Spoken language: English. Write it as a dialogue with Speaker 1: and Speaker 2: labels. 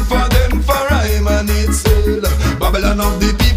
Speaker 1: for them for rhyme and it's still Babylon of the people.